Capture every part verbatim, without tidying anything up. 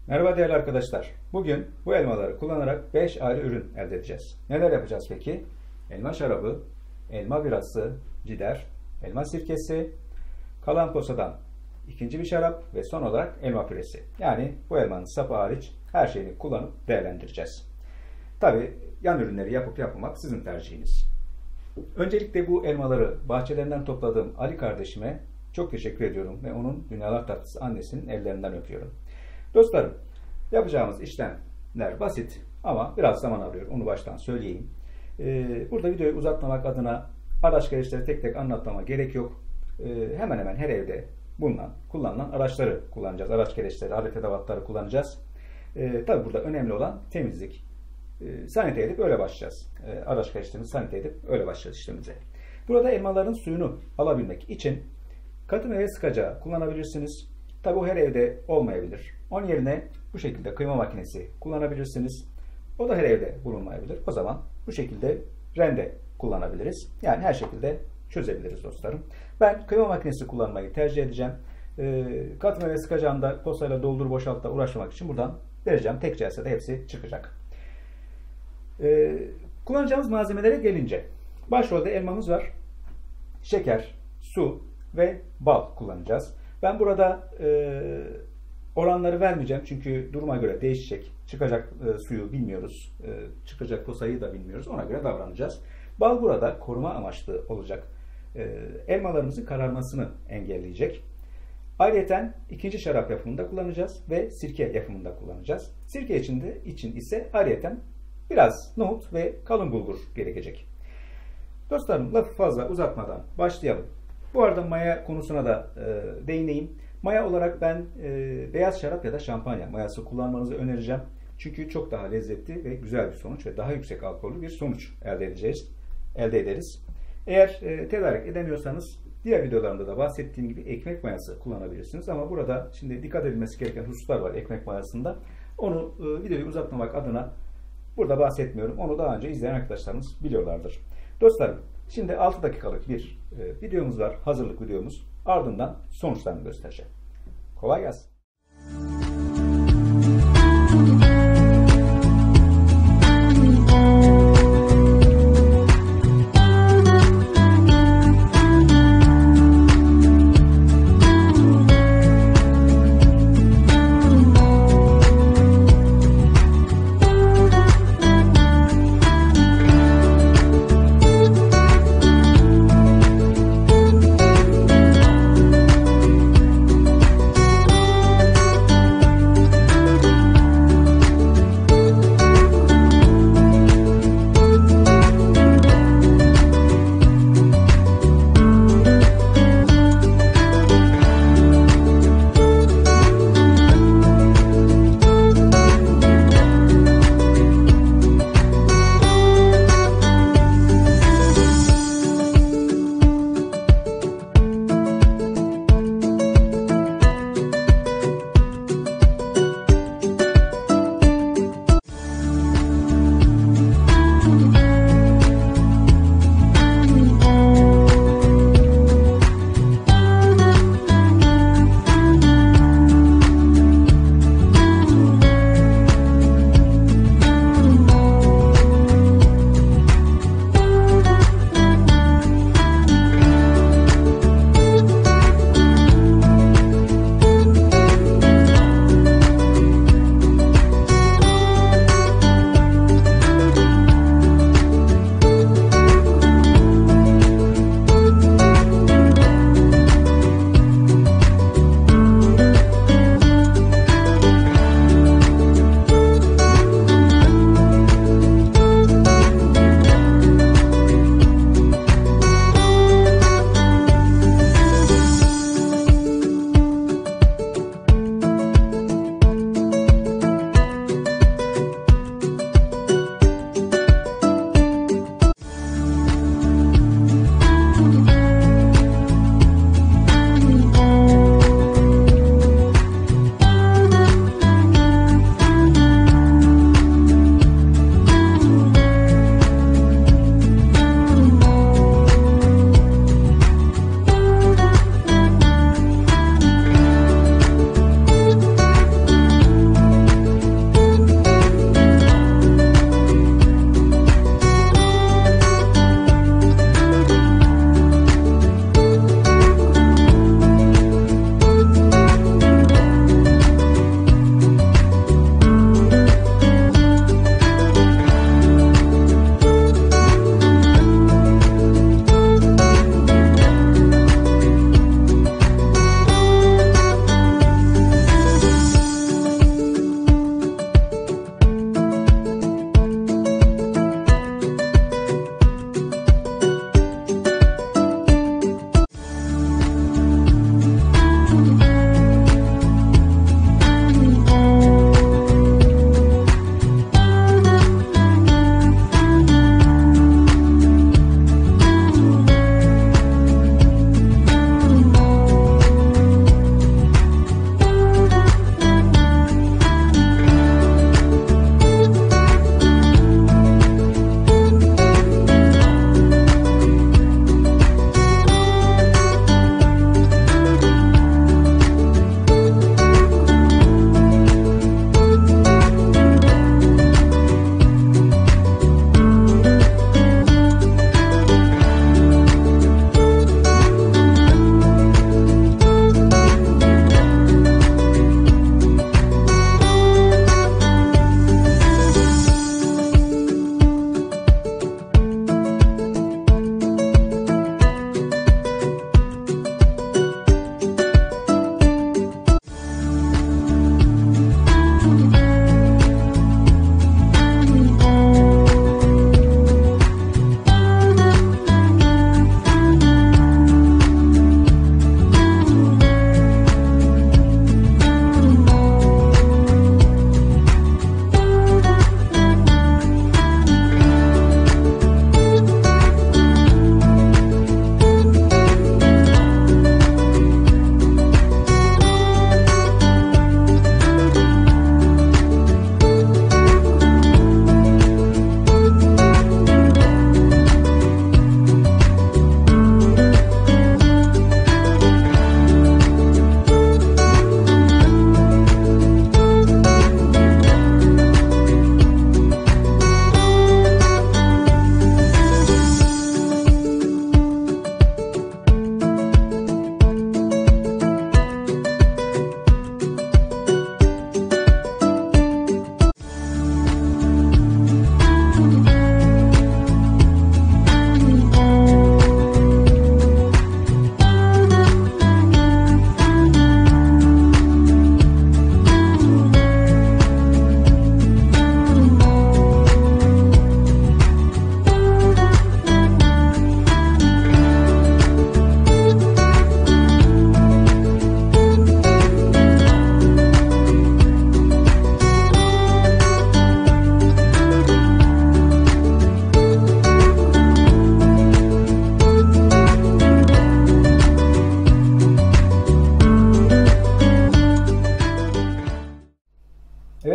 Merhaba değerli arkadaşlar. Bugün bu elmaları kullanarak beş ayrı ürün elde edeceğiz. Neler yapacağız peki? Elma şarabı, elma birası, cider, elma sirkesi, kalan posadan ikinci bir şarap ve son olarak elma püresi. Yani bu elmanın sapı hariç her şeyini kullanıp değerlendireceğiz. Tabi yan ürünleri yapıp yapmamak sizin tercihiniz. Öncelikle bu elmaları bahçelerinden topladığım Ali kardeşime çok teşekkür ediyorum ve onun dünyalar tatlısı annesinin ellerinden öpüyorum. Dostlarım, yapacağımız işlemler basit ama biraz zaman alıyor. Onu baştan söyleyeyim. Ee, burada videoyu uzatmamak adına araç gereçleri tek tek anlatmama gerek yok. Ee, hemen hemen her evde bulunan, kullanılan araçları kullanacağız. Araç gereçleri, alet edevatları kullanacağız. Ee, tabi burada önemli olan temizlik. Ee, sanite edip öyle başlayacağız. Ee, araç gereçlerini sanite edip öyle başlayacağız işlemimize. Burada elmaların suyunu alabilmek için katı meyve sıkacağı kullanabilirsiniz. Tabi o her evde olmayabilir. Onun yerine bu şekilde kıyma makinesi kullanabilirsiniz. O da her evde bulunmayabilir. O zaman bu şekilde rende kullanabiliriz. Yani her şekilde çözebiliriz dostlarım. Ben kıyma makinesi kullanmayı tercih edeceğim. E, katı meyve sıkacağımda posayla doldur boşaltla uğraşmamak için buradan vereceğim. Tek celsede hepsi çıkacak. E, kullanacağımız malzemelere gelince başrolde elmamız var. Şeker, su ve bal kullanacağız. Ben burada e, oranları vermeyeceğim çünkü duruma göre değişecek. Çıkacak e, suyu bilmiyoruz. E, çıkacak posayı da bilmiyoruz. Ona göre davranacağız. Bal burada koruma amaçlı olacak. E, elmalarımızın kararmasını engelleyecek. Ayrıca ikinci şarap yapımında kullanacağız ve sirke yapımında kullanacağız. Sirke için, de, için ise ayrıca biraz nohut ve kalın bulgur gerekecek. Dostlarım, lafı fazla uzatmadan başlayalım. Bu arada maya konusuna da e, değineyim. Maya olarak ben e, beyaz şarap ya da şampanya mayası kullanmanızı önereceğim. Çünkü çok daha lezzetli ve güzel bir sonuç ve daha yüksek alkollü bir sonuç elde edeceğiz, elde ederiz. Eğer e, tedarik edemiyorsanız diğer videolarımda da bahsettiğim gibi ekmek mayası kullanabilirsiniz. Ama burada şimdi dikkat edilmesi gereken hususlar var ekmek mayasında. Onu e, videoyu uzatmamak adına burada bahsetmiyorum. Onu daha önce izleyen arkadaşlarımız biliyorlardır. Dostlarım, şimdi altı dakikalık bir e, videomuz var. Hazırlık videomuz. Ardından sonuçlarını göstereceğim. Kolay gelsin.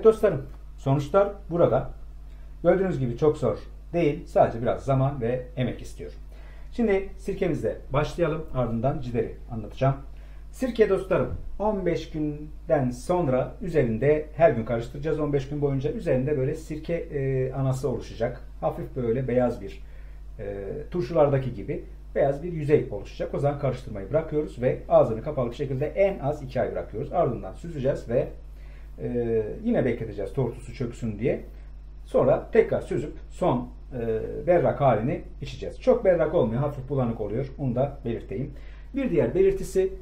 Evet dostlarım, sonuçlar burada. Gördüğünüz gibi çok zor değil. Sadece biraz zaman ve emek istiyor. Şimdi sirkemizle başlayalım. Ardından cideri anlatacağım. Sirke dostlarım on beş günden sonra üzerinde her gün karıştıracağız. on beş gün boyunca üzerinde böyle sirke e, anası oluşacak. Hafif böyle beyaz bir e, turşulardaki gibi beyaz bir yüzey oluşacak. O zaman karıştırmayı bırakıyoruz ve ağzını kapalı bir şekilde en az iki ay bırakıyoruz. Ardından süzeceğiz ve e, yine bekleteceğiz tortusu çöksün diye. Sonra tekrar süzüp son e, berrak halini içeceğiz. Çok berrak olmuyor, hafif bulanık oluyor. Onu da belirteyim. Bir diğer belirtisi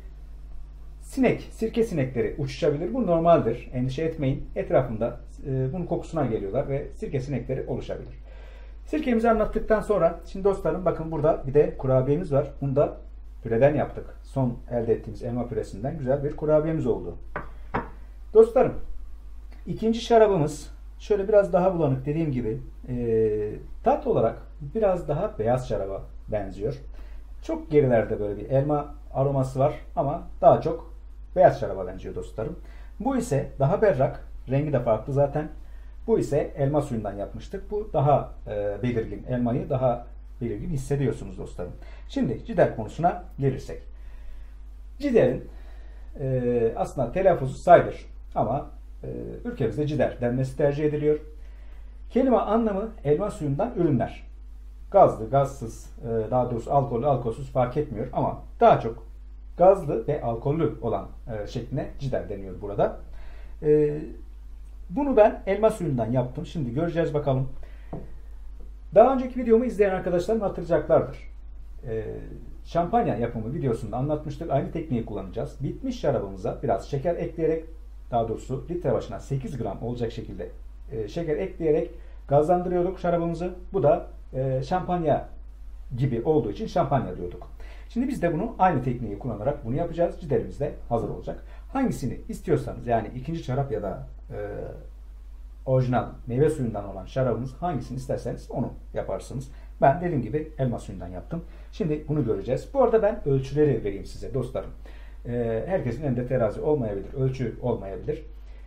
sinek, sirke sinekleri uçuşabilir. Bu normaldir. Endişe etmeyin. Etrafında e, bunun kokusuna geliyorlar ve sirke sinekleri oluşabilir. Sirkemizi anlattıktan sonra şimdi dostlarım bakın burada bir de kurabiyemiz var. Bunu da püreden yaptık. Son elde ettiğimiz elma püresinden güzel bir kurabiyemiz oldu. Dostlarım ikinci şarabımız şöyle biraz daha bulanık dediğim gibi e, tat olarak biraz daha beyaz şaraba benziyor. Çok gerilerde böyle bir elma aroması var ama daha çok beyaz şaraba benziyor dostlarım. Bu ise daha berrak, rengi de farklı zaten. Bu ise elma suyundan yapmıştık. Bu daha e, belirgin, elmayı daha belirgin hissediyorsunuz dostlarım. Şimdi cider konusuna gelirsek. Ciderin e, aslında telaffuzu cider ama e, ülkemizde cider denmesi tercih ediliyor. Kelime anlamı elma suyundan ürünler. Gazlı, gazsız, e, daha doğrusu alkollü, alkolsüz fark etmiyor ama daha çok gazlı ve alkollü olan e, şekline cider deniyor burada. E, bunu ben elma suyundan yaptım. Şimdi göreceğiz bakalım. Daha önceki videomu izleyen arkadaşlarım hatırlayacaklardır. E, şampanya yapımı videosunda anlatmıştık. Aynı tekniği kullanacağız. Bitmiş şarabımıza biraz şeker ekleyerek, daha doğrusu litre başına sekiz gram olacak şekilde e, şeker ekleyerek gazlandırıyorduk şarabımızı. Bu da e, şampanya gibi olduğu için şampanya diyorduk. Şimdi biz de bunu aynı tekniği kullanarak bunu yapacağız. Ciderimiz de hazır olacak. Hangisini istiyorsanız yani ikinci şarap ya da e, orijinal meyve suyundan olan şarabımız hangisini isterseniz onu yaparsınız. Ben dediğim gibi elma suyundan yaptım. Şimdi bunu göreceğiz. Bu arada ben ölçüleri vereyim size dostlarım. E, herkesin elinde terazi olmayabilir, ölçü olmayabilir.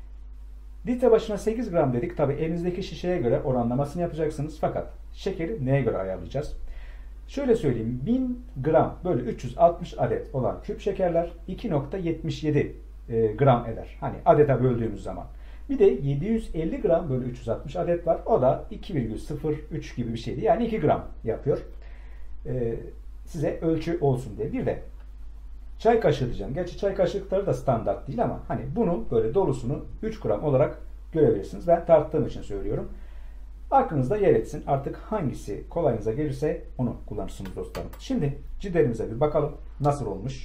Litre başına sekiz gram dedik. Tabi elinizdeki şişeye göre oranlamasını yapacaksınız. Fakat şekeri neye göre ayarlayacağız? Şöyle söyleyeyim. bin gram bölü üç yüz altmış adet olan küp şekerler iki nokta yetmiş yedi gram eder. Hani adeta böldüğümüz zaman. Bir de yedi yüz elli gram bölü üç yüz altmış adet var. O da iki virgül sıfır üç gibi bir şeydi. Yani iki gram yapıyor. Ee, size ölçü olsun diye. Bir de çay kaşığı diyeceğim. Gerçi çay kaşıkları da standart değil ama hani bunu böyle dolusunu üç gram olarak görebilirsiniz. Ben tarttığım için söylüyorum. Aklınızda yer etsin. Artık hangisi kolayınıza gelirse onu kullanırsınız dostlarım. Şimdi ciderimize bir bakalım. Nasıl olmuş?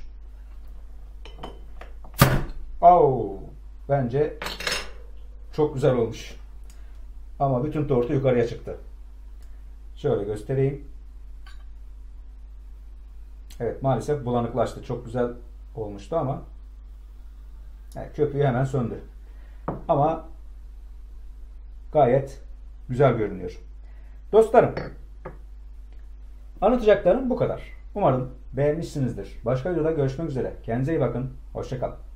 Oh, bence çok güzel olmuş. Ama bütün tortu yukarıya çıktı. Şöyle göstereyim. Evet maalesef bulanıklaştı. Çok güzel olmuştu ama yani köpüğü hemen söndü. Ama gayet güzel görünüyor. Dostlarım, anlatacaklarım bu kadar. Umarım beğenmişsinizdir. Başka videoda görüşmek üzere. Kendinize iyi bakın. Hoşça kalın.